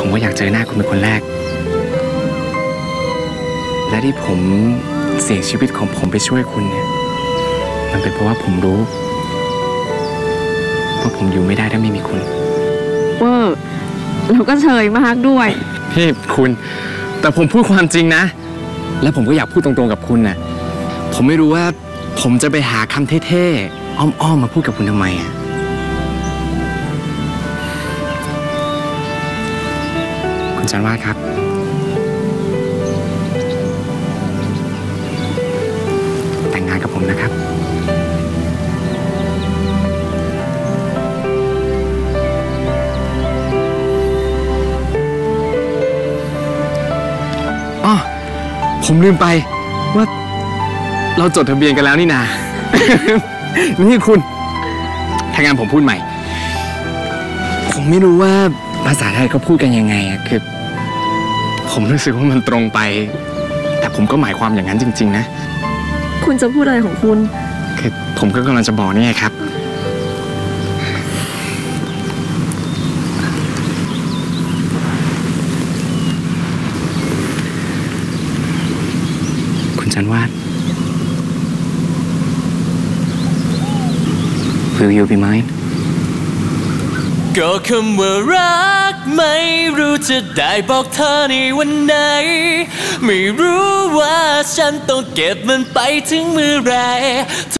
ก็อยากเจอหน้าคุณเป็นคนแรกและที่ผมเสี่ยงชีวิตของผมไปช่วยคุณเนี่ยมันเป็นเพราะว่าผมรู้ว่าผมอยู่ไม่ได้ถ้าไม่มีคุณเราก็เฉยมากด้วยพี่คุณแต่ผมพูดความจริงนะและผมก็อยากพูดตรงๆกับคุณนะผมไม่รู้ว่าผมจะไปหาคำเท่ๆอ้อมๆมาพูดกับคุณทำไมอ่ะคุณจันวาดครับแต่งงานกับผมนะครับอ๋อผมลืมไปว่าเราจดทะเบียนกันแล้วนี่นา นี่คุณถ้างั้นผมพูดใหม่ผมไม่รู้ว่าภาษาไทยเขาพูดกันยังไงอะคือผมรู้สึกว่ามันตรงไปแต่ผมก็หมายความอย่างนั้นจริงๆนะคุณจะพูดอะไรของคุณคือผมก็กำลังจะบอกนี่ไงครับคุณจันวาด Will you be mine ก็คำว่ารักไม่รู้จะได้บอกเธอในวันไหนไม่รู้ว่าฉันต้องเก็บมันไปถึงเมื่อไร